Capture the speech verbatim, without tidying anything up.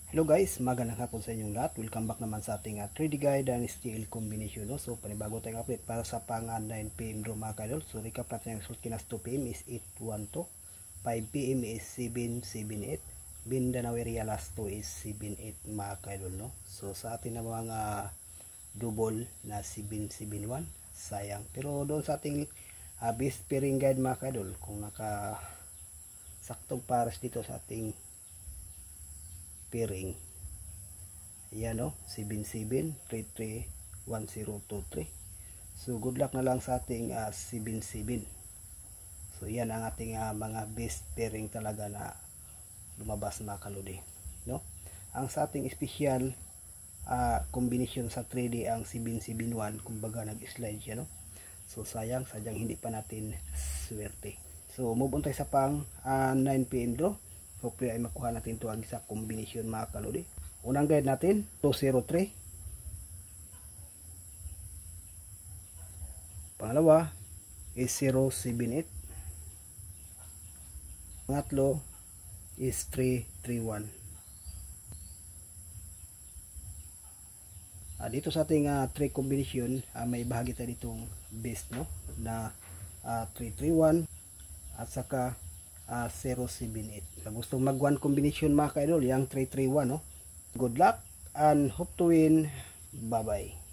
Hello guys, magandang hapon sa inyong lahat. Welcome back naman sa ating uh, three D guide and steel combination. No? So panibago tayong update para sa pang uh, nine p m draw mga kaidol. So recap natin yung result kinas two p m is eight one two, five p m is seven seven eight, Mindanao area last two is seven eight mga kaidol. No? So sa ating na mga double na seven seven one, sayang. Pero doon sa ating uh, best pairing guide mga kaidol, kung naka saktong pares dito sa ating pairing, yan o, seven seven three three one zero two three. So good luck na lang sa ating uh, seven seven. So yan ang ating uh, mga best pairing talaga na lumabas mga kalodi, no? Ang sa ating special uh, combination sa three D ang seven seven one, kumbaga nag-slide siya, no? So sayang, sadyang hindi pa natin swerte. So move on tayo sa pang uh, nine p m draw. Hopefully ay makuha natin ito ang isa combination mga kalodi. Unang guide natin, two zero three. Pangalawa is zero seven eight. Pangatlo is three three one. Ah, dito sa ating uh, three combination, uh, may bahagi tayo ditong base, no? Na uh, three three one at saka uh, zero seven eight. Sa gustong mag one combination mga kaidol, yung three three one, no? Good luck and hope to win. Bye bye.